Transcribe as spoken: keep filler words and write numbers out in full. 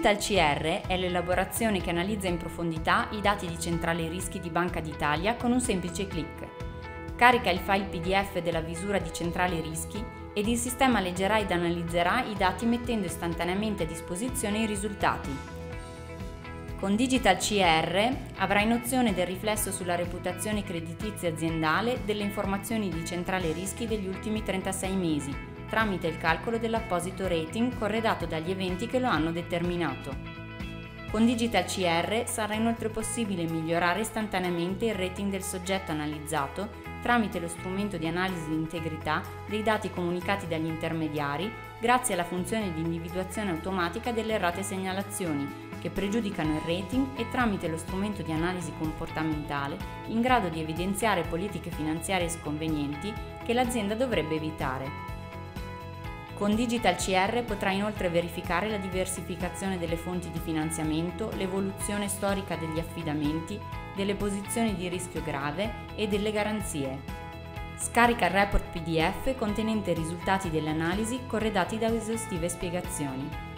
Digital C R è l'elaborazione che analizza in profondità i dati di Centrale Rischi di Banca d'Italia con un semplice clic. Carica il file P D F della visura di Centrale Rischi ed il sistema leggerà ed analizzerà i dati mettendo istantaneamente a disposizione i risultati. Con Digital C R avrai nozione del riflesso sulla reputazione creditizia aziendale delle informazioni di Centrale Rischi degli ultimi trentasei mesi, tramite il calcolo dell'apposito rating corredato dagli eventi che lo hanno determinato. Con Digital C R sarà inoltre possibile migliorare istantaneamente il rating del soggetto analizzato tramite lo strumento di analisi di integrità dei dati comunicati dagli intermediari grazie alla funzione di individuazione automatica delle errate segnalazioni che pregiudicano il rating e tramite lo strumento di analisi comportamentale in grado di evidenziare politiche finanziarie sconvenienti che l'azienda dovrebbe evitare. Con Digital C R potrai inoltre verificare la diversificazione delle fonti di finanziamento, l'evoluzione storica degli affidamenti, delle posizioni di rischio grave e delle garanzie. Scarica il report P D F contenente i risultati delle analisi corredati da esaustive spiegazioni.